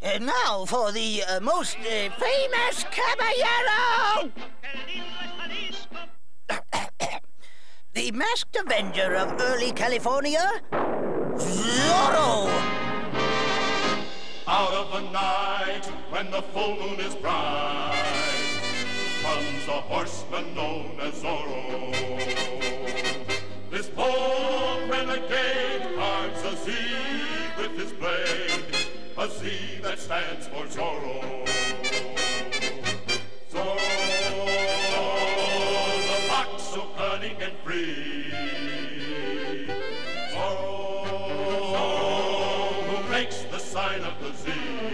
And now for the most famous caballero! The masked avenger of early California, Zorro! Out of the night, when the full moon is bright, comes a horseman known as Zorro. This bold renegade carves a Z with his blade, a Z that stands for Zorro. Zorro, the fox so cunning and free. Zorro, who makes the sign of the Z.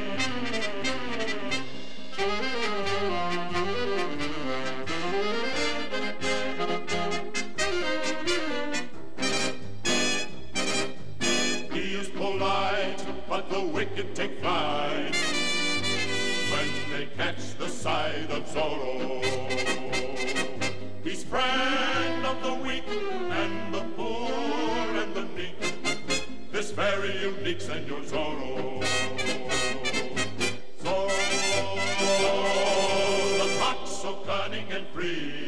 He is polite, but the wicked take flight when they catch the sight of Zorro. He's friend of the weak and the poor and the neat, this very unique Senor Zorro. Zorro, the fox so cunning and free.